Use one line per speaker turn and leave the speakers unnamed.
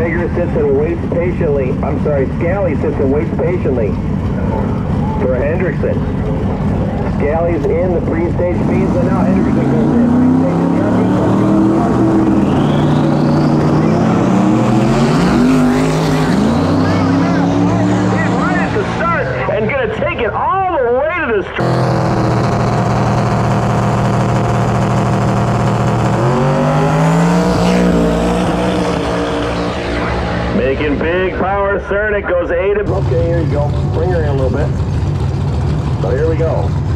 Tiger sits and waits patiently. I'm sorry, Scally sits and waits patiently for Hendrickson. Scally's in the pre-stage speeds, and now Hendrickson goes in. He's right at the start and going to take it all the way to the start. Making big power, Cernic goes 8. Okay, here you go. Bring her in a little bit. So here we go.